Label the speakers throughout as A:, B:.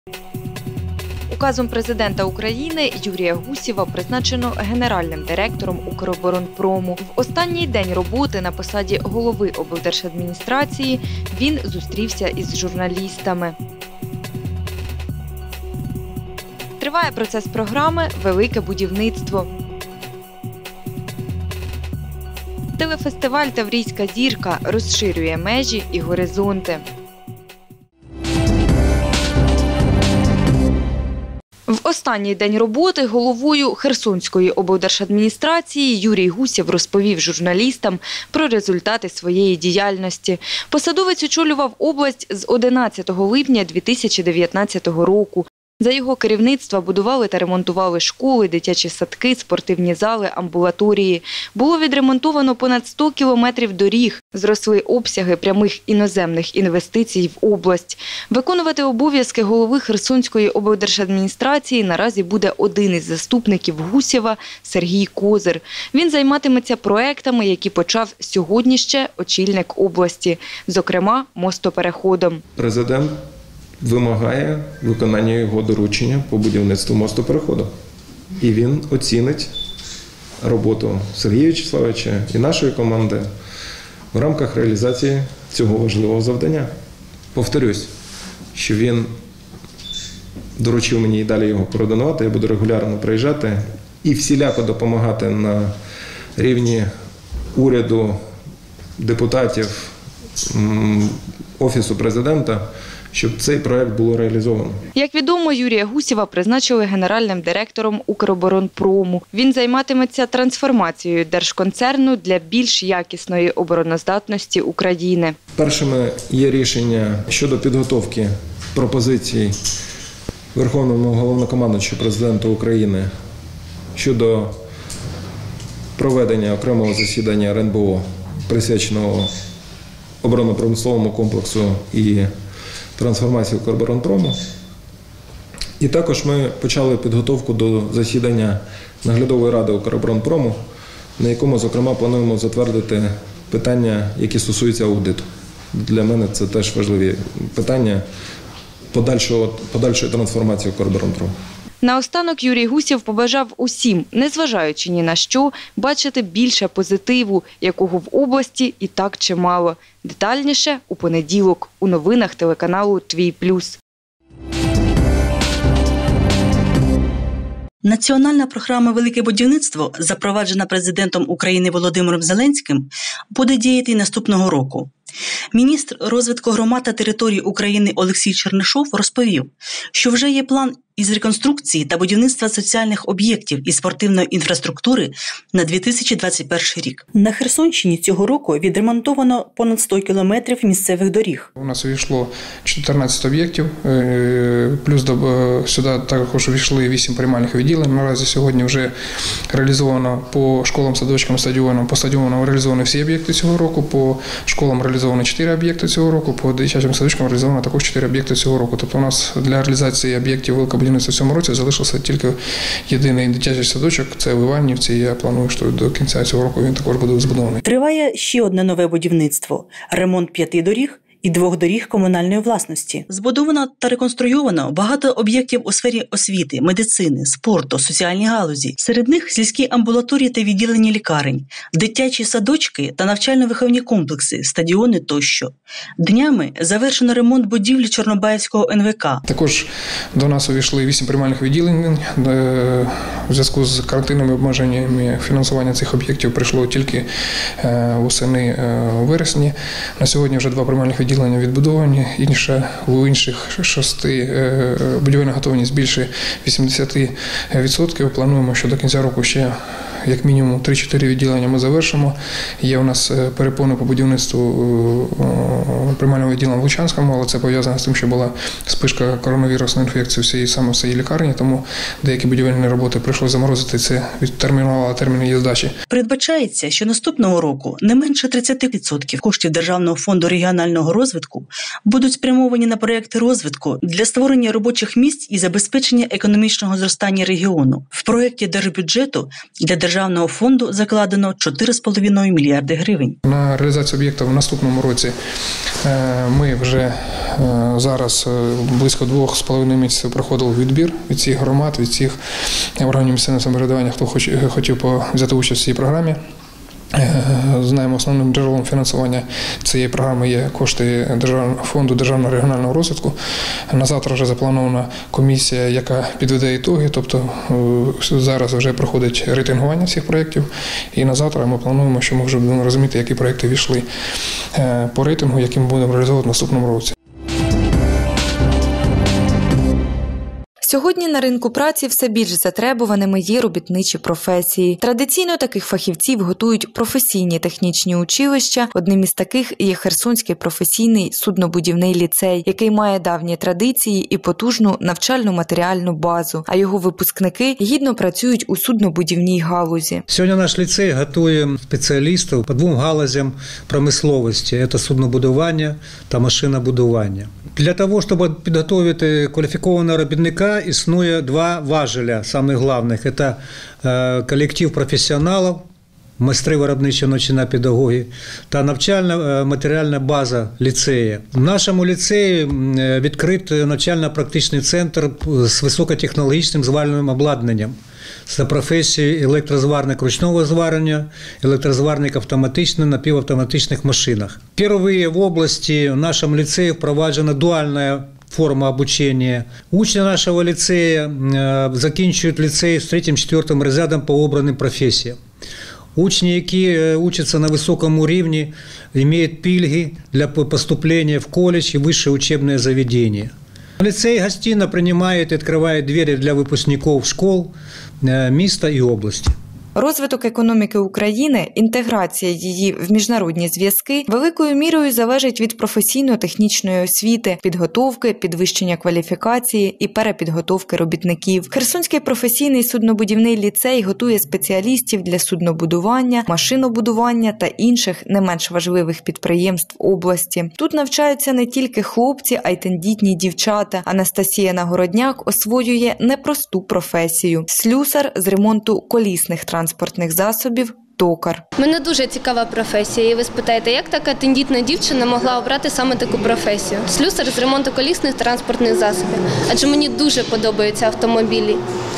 A: Указом президента України Юрія Гусєва призначено генеральним директором Укроборонпрому. В останній день роботи на посаді голови облдержадміністрації він зустрівся із журналістами. Триває процес програми «Велике будівництво». Телефестиваль «Таврійська зірка» розширює межі і горизонти. В останній день роботи головою Херсонської облдержадміністрації Юрій Гусєв розповів журналістам про результати своєї діяльності. Посадовець очолював область з 11 липня 2019 року. За його керівництва будували та ремонтували школи, дитячі садки, спортивні зали, амбулаторії. Було відремонтовано понад 100 кілометрів доріг, зросли обсяги прямих іноземних інвестицій в область. Виконувати обов'язки голови Херсонської облдержадміністрації наразі буде один із заступників Гусєва – Сергій Козир. Він займатиметься проектами, які почав сьогодні ще очільник області, зокрема мостопереходом.
B: Президент вимагає виконання його доручення по будівництву мостопереходу. І він оцінить роботу Сергія В'ячеславовича і нашої команди в рамках реалізації цього важливого завдання. Повторюсь, що він доручив мені і далі його координувати, я буду регулярно приїжджати і всіляко допомагати на рівні уряду, депутатів, Офісу президента, щоб цей проект було реалізовано.
A: Як відомо, Юрія Гусєва призначили генеральним директором Укроборонпрому. Він займатиметься трансформацією держконцерну для більш якісної обороноздатності України.
B: Першими є рішення щодо підготовки пропозицій Верховному Головнокомандуючому Президенту України щодо проведення окремого засідання РНБО, присвяченого оборонно-промисловому комплексу і трансформації Укроборонпрому. І також ми почали підготовку до засідання наглядової ради Укроборонпрому, на якому, зокрема, плануємо затвердити питання, які стосуються аудиту. Для мене це теж важливі питання подальшої трансформації Укроборонпрому.
A: Наостанок Юрій Гусєв побажав усім, незважаючи ні на що, бачити більше позитиву, якого в області і так чимало. Детальніше у понеділок у новинах телеканалу «Твій плюс».
C: Національна програма «Велике будівництво», запроваджена президентом України Володимиром Зеленським, буде діяти й наступного року. Міністр розвитку громад та територій України Олексій Чернишов розповів, що вже є план із реконструкції та будівництва соціальних об'єктів і спортивної інфраструктури на 2021 рік. На Херсонщині цього року відремонтовано понад 100 кілометрів місцевих доріг.
D: У нас увійшло 14 об'єктів, плюс сюди також увійшли 8 приймальних відділень. Наразі сьогодні вже реалізовано по школам, садочкам, стадіонам. По стадіонам реалізовані всі об'єкти цього року, по школам реалізовано 4 об'єкти цього року, по дитячим садочкам реалізовано також 4 об'єкти цього року. Тобто у нас для реалізації об'єктів великого будівництва в цьому році залишився тільки єдиний дитячий садочок, це в Іванівці. Я планую, що до кінця цього року він також буде збудований.
C: Триває ще одне нове будівництво – ремонт 5 доріг і 2 доріг комунальної власності. Збудовано та реконструйовано багато об'єктів у сфері освіти, медицини, спорту, соціальній галузі. Серед них сільські амбулаторії та відділення лікарень, дитячі садочки та навчально-виховні комплекси, стадіони тощо. Днями завершено ремонт будівлі Чорнобаївського НВК.
D: Також до нас увійшли 8 приймальних відділень. У зв'язку з карантинними обмеженнями фінансування цих об'єктів прийшло тільки восени вересні. На сьогодні вже 2 приймальних відділення відбудовані, у інших 6 будівельна готовність більше 80%. Плануємо, що до кінця року ще як мінімум 3-4 відділення ми завершимо. Є у нас перепони по будівництву приймального відділення в Лучанському, але це пов'язано з тим, що була спишка коронавірусної інфекції саме в цій лікарні, тому деякі будівельні роботи прийшлося заморозити, це відтермінувало терміни її здачі.
C: Передбачається, що наступного року не менше 30% коштів Державного фонду регіонального розвитку будуть спрямовані на проекти розвитку для створення робочих місць і забезпечення економічного зростання регіону. В проєкті держбюджету для державного фонду закладено 4,5 мільярди гривень.
D: На реалізацію об'єкту в наступному році ми вже зараз близько 2,5 місяців проходив відбір від цих громад, від цих органів місцевого самоврядування, хто хотів взяти участь в цій програмі. Знаємо, основним джерелом фінансування цієї програми є кошти Фонду державного регіонального розвитку. На завтра вже запланована комісія, яка підведе ітоги, тобто зараз вже проходить рейтингування цих проєктів. І на завтра ми плануємо, що ми вже будемо розуміти, які проєкти війшли по рейтингу, які ми будемо реалізовувати в наступному році.
A: Сьогодні на ринку праці все більш затребуваними є робітничі професії. Традиційно таких фахівців готують професійні технічні училища. Одним із таких є Херсонський професійний суднобудівний ліцей, який має давні традиції і потужну навчально-матеріальну базу, а його випускники гідно працюють у суднобудівній галузі.
E: Сьогодні наш ліцей готує спеціалістів по двом галузям промисловості – це суднобудування та машинобудування. Для того, щоб підготувати кваліфікованого робітника, існує два важеля, самих головних. Це колектив професіоналів, майстри виробничого навчання педагоги та навчально-матеріальна база ліцею. В нашому ліцеї відкрит навчально-практичний центр з високотехнологічним зварювальним обладнанням. Це професії електрозварник ручного зварення, електрозварник автоматичних, напівавтоматичних машинах. Впервые в области в нашем лицее впроваджена дуальная форма обучения. Учни нашего лицея закінчують ліцей з 3-4 розрядом по обраним професіям. Учні, які учатся на високому рівні, мають пільги для поступлення в коледж і вищі учебні заведення. Ліцей гостинно приймає і відкриває двері для випускників школ міста і області.
A: Розвиток економіки України, інтеграція її в міжнародні зв'язки великою мірою залежить від професійно-технічної освіти, підготовки, підвищення кваліфікації і перепідготовки робітників. Херсонський професійний суднобудівний ліцей готує спеціалістів для суднобудування, машинобудування та інших не менш важливих підприємств області. Тут навчаються не тільки хлопці, а й тендітні дівчата. Анастасія Нагородняк освоює непросту професію – слюсар з ремонту колісних транспортних засобів, токар.
F: У мене дуже цікава професія. І ви спитаєте, як така тендітна дівчина могла обрати саме таку професію? Слюсар з ремонту колісних транспортних засобів. Адже мені дуже подобаються автомобілі.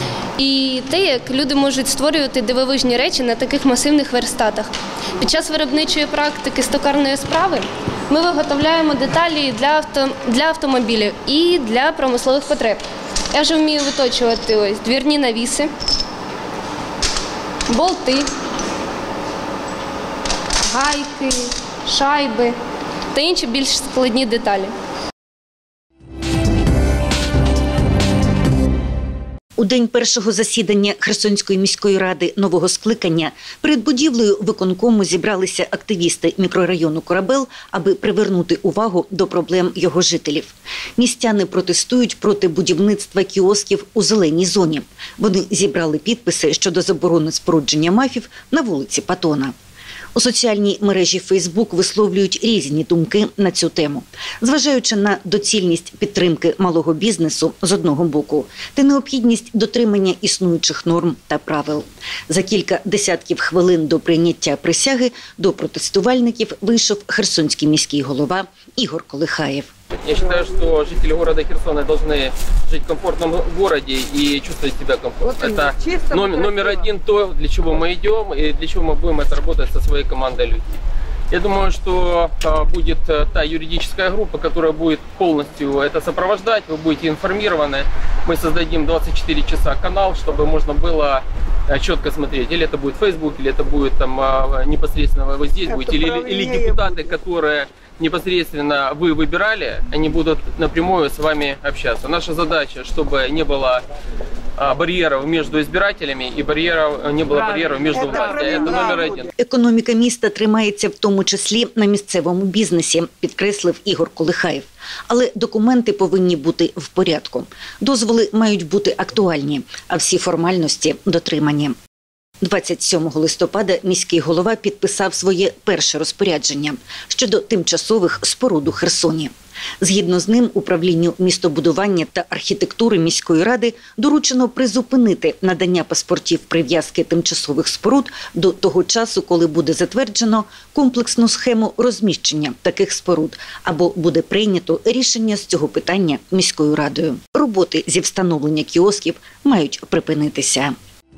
F: І те, як люди можуть створювати дивовижні речі на таких масивних верстатах. Під час виробничої практики з токарної справи ми виготовляємо деталі для автомобілів і для промислових потреб. Я вже вмію виточувати ось двірні навіси, болти, гайки, шайби та інші більш складні деталі.
G: У день першого засідання Херсонської міської ради нового скликання перед будівлею виконкому зібралися активісти мікрорайону Корабел, аби привернути увагу до проблем його жителів. Містяни протестують проти будівництва кіосків у зеленій зоні. Вони зібрали підписи щодо заборони спорудження МАФів на вулиці Патона. У соціальній мережі Фейсбук висловлюють різні думки на цю тему, зважаючи на доцільність підтримки малого бізнесу з одного боку та необхідність дотримання існуючих норм та правил. За кілька десятків хвилин до прийняття присяги до протестувальників вийшов херсонський міський голова Ігор Колихаєв.
H: Я считаю, что жители города Херсона должны жить в комфортном городе и чувствовать себя комфортно. Это номер один то, для чего мы идем и для чего мы будем это работать со своей командой людей. Я думаю, что будет та юридическая группа, которая будет полностью это сопровождать, вы будете информированы. Мы создадим 24 часа канал, чтобы можно было четко смотреть, или это будет Facebook, или это будет там непосредственно вы здесь будете, или депутаты, которые непосредственно вы выбирали, они будут напрямую с вами общаться. Наша задача, чтобы не было бар'єрів між избирателями і не було бар'єрів між властю. Це номер один.
G: Економіка міста тримається в тому числі на місцевому бізнесі, підкреслив Ігор Колихаєв. Але документи повинні бути в порядку. Дозволи мають бути актуальні, а всі формальності дотримані. 27 листопада міський голова підписав своє перше розпорядження щодо тимчасових споруд у Херсоні. Згідно з ним, управлінню містобудування та архітектури міської ради доручено призупинити надання паспортів прив'язки тимчасових споруд до того часу, коли буде затверджено комплексну схему розміщення таких споруд або буде прийнято рішення з цього питання міською радою. Роботи зі встановлення кіосків мають припинитися.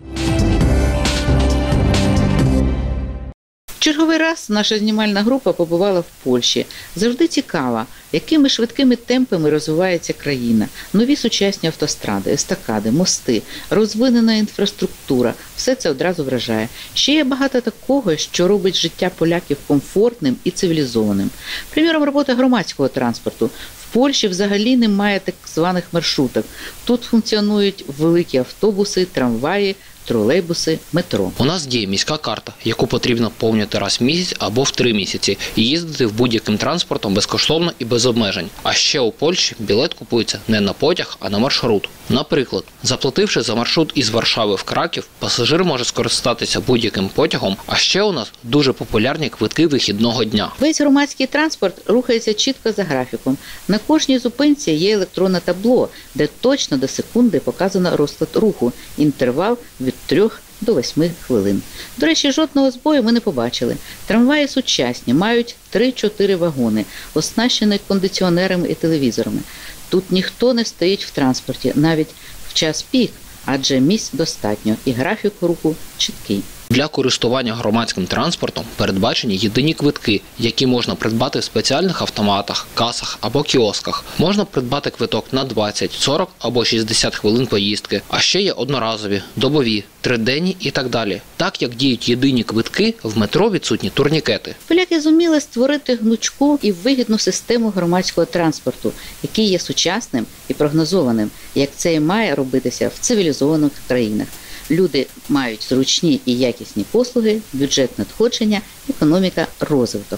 I: Черговий раз наша знімальна група побувала в Польщі. Завжди цікаво, якими швидкими темпами розвивається країна. Нові сучасні автостради, естакади, мости, розвинена інфраструктура – все це одразу вражає. Ще є багато такого, що робить життя поляків комфортним і цивілізованим. Приміром, робота громадського транспорту. В Польщі взагалі немає так званих маршруток. Тут функціонують великі автобуси, трамваї, тролейбуси, метро.
J: У нас діє міська карта, яку потрібно повнити раз в місяць або в 3 місяці і їздити в будь-яким транспортом безкоштовно і без обмежень. А ще у Польщі білет купується не на потяг, а на маршрут. Наприклад, заплативши за маршрут із Варшави в Краків, пасажир може скористатися будь-яким потягом, а ще у нас дуже популярні квитки вихідного дня.
I: Весь громадський транспорт рухається чітко за графіком. На кожній зупинці є електронне табло, де точно до секунди показано розклад руху, інтервал від 3 до 8 хвилин. До речі, жодного збою ми не побачили. Трамваї сучасні, мають 3-4 вагони, оснащені кондиціонерами і телевізорами. Тут ніхто не стоїть в транспорті, навіть в час пік, адже місць достатньо і графік руху чіткий.
J: Для користування громадським транспортом передбачені єдині квитки, які можна придбати в спеціальних автоматах, касах або кіосках. Можна придбати квиток на 20, 40 або 60 хвилин поїздки. А ще є одноразові, добові, 3-денні і так далі. Так як діють єдині квитки, в метро відсутні турнікети.
I: Поляки зуміли створити гнучку і вигідну систему громадського транспорту, який є сучасним і прогнозованим, як це і має робитися в цивілізованих країнах. Люди мають зручні і якісні послуги, бюджет надходження, економіка – розвиток.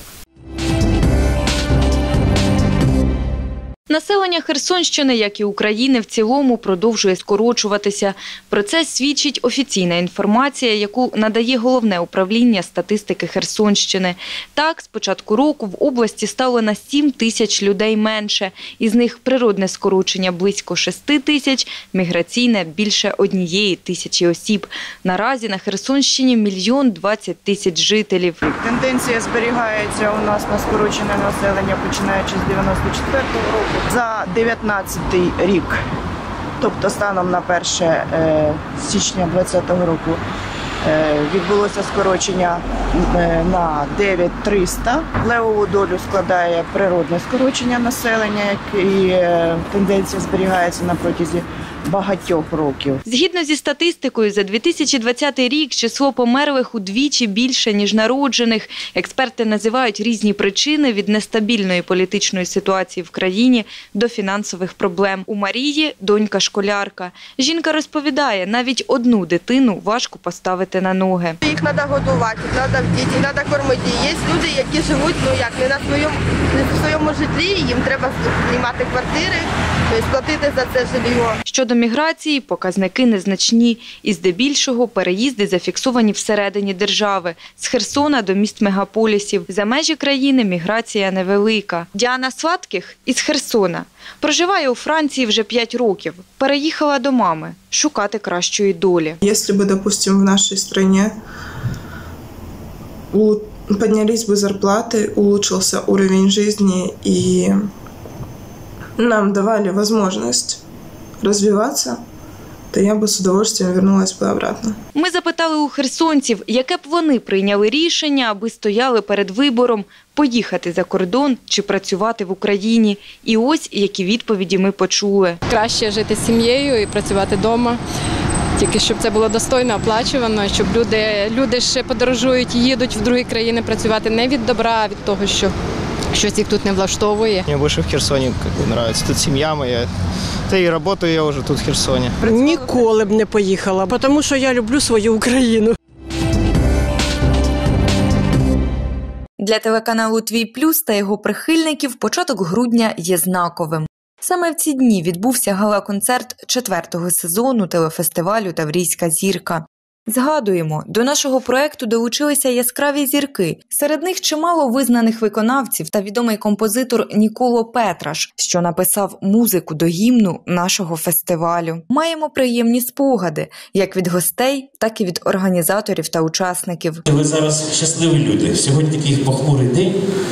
A: Населення Херсонщини, як і України в цілому, продовжує скорочуватися. Про це свідчить офіційна інформація, яку надає Головне управління статистики Херсонщини. Так, з початку року в області стало на 7 тисяч людей менше. Із них природне скорочення близько 6 тисяч, міграційне – більше 1 тисячі осіб. Наразі на Херсонщині 1 020 000 жителів.
K: Тенденція зберігається у нас на скорочене населення, починаючи з 94-го року. За 19-й рік, тобто станом на 1 січня 2020 року, відбулося скорочення на 9300. Левову долю складає природне скорочення населення, і тенденція зберігається на протязі багатьох років.
A: Згідно зі статистикою, за 2020 рік число померлих удвічі більше, ніж народжених. Експерти називають різні причини – від нестабільної політичної ситуації в країні до фінансових проблем. У Марії – донька-школярка. Жінка розповідає, навіть одну дитину важко поставити на ноги.
L: Їх треба годувати, треба вдіти, треба кормити. Є люди, які живуть не на своєму житлі, їм треба знімати квартири, сплатити за це житло.
A: Щодо міграції, показники незначні. І здебільшого переїзди зафіксовані всередині держави. З Херсона до міст мегаполісів. За межі країни міграція невелика. Діана Сладких із Херсона. Проживає у Франції вже 5 років. Переїхала до мами шукати кращої долі.
M: Якщо б, допустим, в нашій країні поднялись бы зарплаты, улучшился уровень жизни и нам давали возможность развиваться, то я бы с удовольствием вернулась бы обратно.
A: Ми запитали у херсонців, яке б вони прийняли рішення, аби стояли перед вибором – поїхати за кордон чи працювати в Україні. І ось які відповіді ми почули.
N: Краще жити з сім'єю і працювати вдома. Тільки щоб це було достойно, оплачувано, щоб люди ще подорожують, їдуть в другі країни працювати не від добра, а від того, що щось їх тут не влаштовує.
O: Мені більше в Херсоні подобається. Тут сім'я моя, та і працюю я вже тут в Херсоні.
P: Ніколи б не поїхала, тому що я люблю свою Україну.
A: Для телеканалу «Твій плюс» та його прихильників початок грудня є знаковим. Саме в ці дні відбувся гала-концерт 4-го сезону телефестивалю «Таврійська зірка». Згадуємо, до нашого проекту долучилися яскраві зірки. Серед них чимало визнаних виконавців та відомий композитор Ніколо Петраш, що написав музику до гімну нашого фестивалю. Маємо приємні спогади, як від гостей, так і від організаторів та учасників.
Q: Ви зараз щасливі люди. Сьогодні такий похмурий день,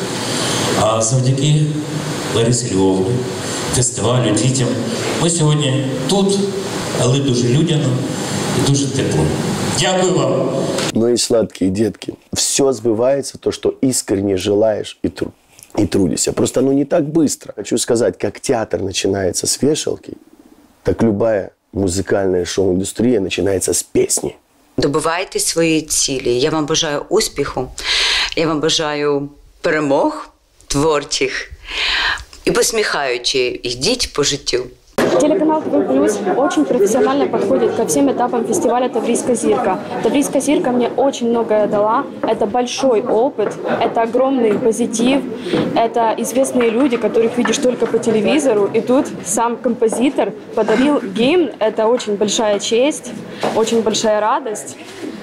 Q: а завдяки Ларисі Львовні, фестивалю, дітям, ми сьогодні тут, але дуже людяно і дуже тепло. Дякую вам.
R: Мои сладкие детки, все сбывается, то, что искренне желаешь и трудишься. Просто оно не так быстро. Хочу сказать, как театр начинается с вешалки, так любая музикальна шоу-індустрія починається з пісні.
S: Добивайтесь своєї цілі. Я вам бажаю успіху, я вам бажаю перемог творчих і посміхаючи, йдіть по життю.
T: Телеканал ТВ+ очень профессионально подходит ко всем этапам фестиваля «Таврийская зирка». «Таврийская зирка» мне очень многое дала. Это большой опыт, это огромный позитив, это известные люди, которых видишь только по телевизору. И тут сам композитор подарил гимн. Это очень большая честь, очень большая радость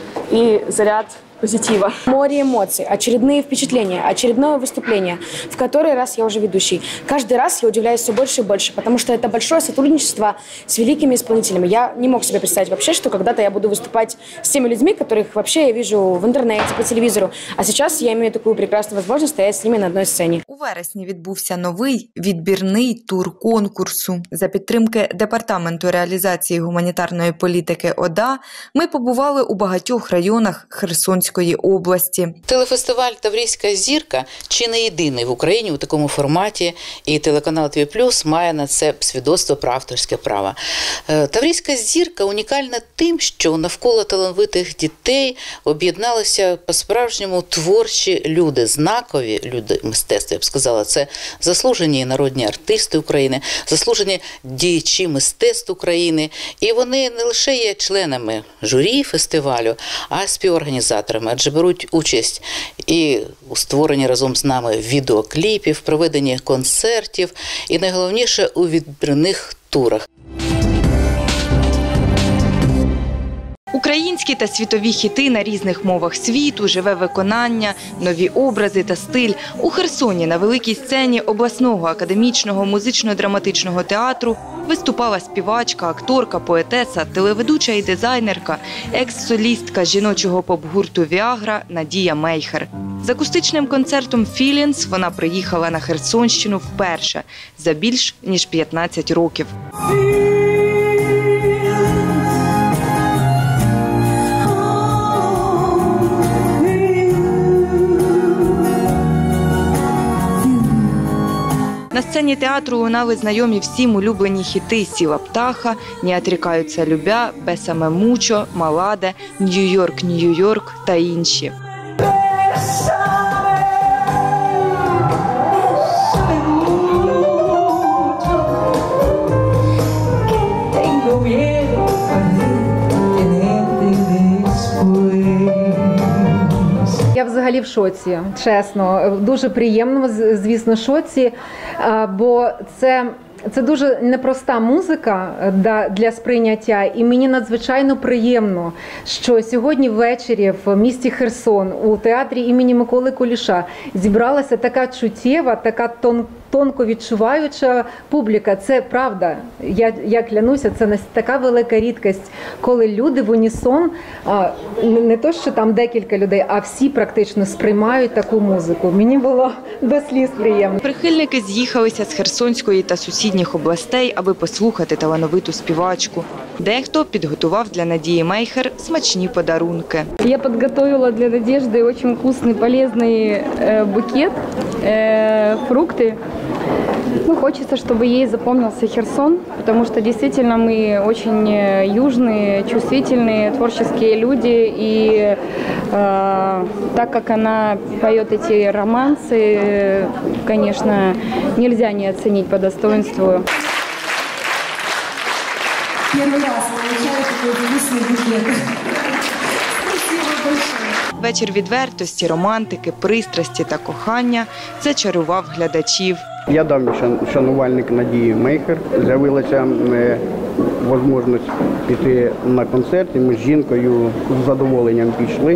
T: и заряд позитива. Море эмоций, очередные впечатления, очередное выступление. В который раз я уже ведущий. Каждый раз я удивляюсь все больше и больше, потому что это большое сотрудничество с великими исполнителями. Я не мог себе представить вообще, что когда-то я буду выступать с теми людьми, которых вообще я вижу в интернете, по телевизору. А сейчас я имею такую прекрасную возможность стоять с ними на одной сцене.
A: У вересні відбувся новий відбірний тур конкурсу. За підтримки Департаменту реалізації гуманітарної політики ОДА ми побували у багатьох районах Херсонської області.
I: Телефестиваль «Таврійська зірка» чи не єдиний в Україні у такому форматі, і телеканал ТВ+ має на це свідоцтво про авторське право. «Таврійська зірка» унікальна тим, що навколо талановитих дітей об'єдналися по-справжньому творчі люди, знакові люди мистецтва, я б сказала. Це заслужені народні артисти України, заслужені діячі мистецтв України. І вони не лише є членами журі фестивалю, а співорганізаторами. Адже беруть участь і у створенні разом з нами відеокліпів, проведенні концертів і найголовніше у відбірних турах.
A: Українські та світові хіти на різних мовах світу, живе виконання, нові образи та стиль. У Херсоні на великій сцені обласного академічного музично-драматичного театру виступала співачка, акторка, поетеса, телеведуча і дизайнерка, екс-солістка жіночого поп-гурту «Віагра» Надія Мейхер. З акустичним концертом «Feelings» вона приїхала на Херсонщину вперше за більш ніж 15 років. На сцені театру лунали знайомі всім улюблені хіти «Сіла птаха», «Не отрікаються любя», «Бесаме мучо», «Маладе», «Нью-Йорк, Нью-Йорк» та інші.
U: Я взагалі в шоці, чесно. Дуже приємно, звісно, шоці, бо це дуже непроста музика для сприйняття, і мені надзвичайно приємно, що сьогодні ввечері в місті Херсон у театрі імені Миколи Куліша зібралася така чуттєва, така тонко відчуваюча публіка. Це правда. Я клянуся, це така велика рідкість, коли люди в унісон, не то, що там декілька людей, а всі практично сприймають таку музику. Мені було до сліз приємно.
A: Прихильники з'їхалися з Херсонської та сусідніх областей, аби послухати талановиту співачку. Дехто підготував для Надії Мейхер смачні подарунки.
T: Я підготувала для Надежды дуже вкусний, полезний букет, фрукти. Ну, хочется, чтобы ей запомнился Херсон, потому что действительно мы очень южные, чувствительные, творческие люди. И так как она поет эти романсы, конечно, нельзя не оценить по достоинству.
V: Первый раз получаю такой вкусный букет.
A: Вечір відвертості, романтики, пристрасті та кохання зачарував глядачів.
W: Я давній шанувальник Надії Мейхер. З'явилася
B: можливість піти на концерт, і ми з жінкою з задоволенням пішли.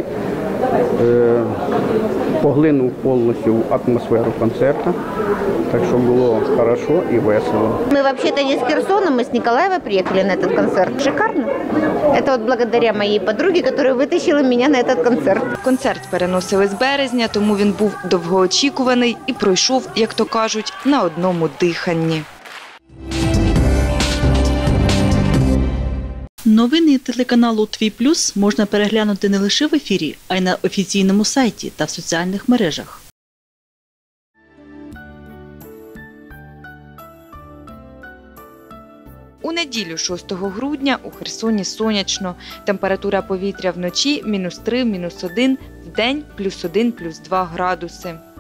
B: Поглинув повністю атмосферу концерту, так что было хорошо и весело.
C: Мы вообще-то не с Херсона, мы с Николаева приехали на этот концерт. Шикарно. Это вот благодаря моей подруге, которая вытащила меня на этот концерт.
A: Концерт переносили з березня, тому він був довгоочікуваний і пройшов, як то кажуть, на одному диханні.
W: Новини телеканалу «Твій плюс» можна переглянути не лише в ефірі, а й на офіційному сайті та в соціальних мережах.
A: У неділю 6 грудня у Херсоні сонячно. Температура повітря вночі – -3, -1, вдень +1, +2 градуси.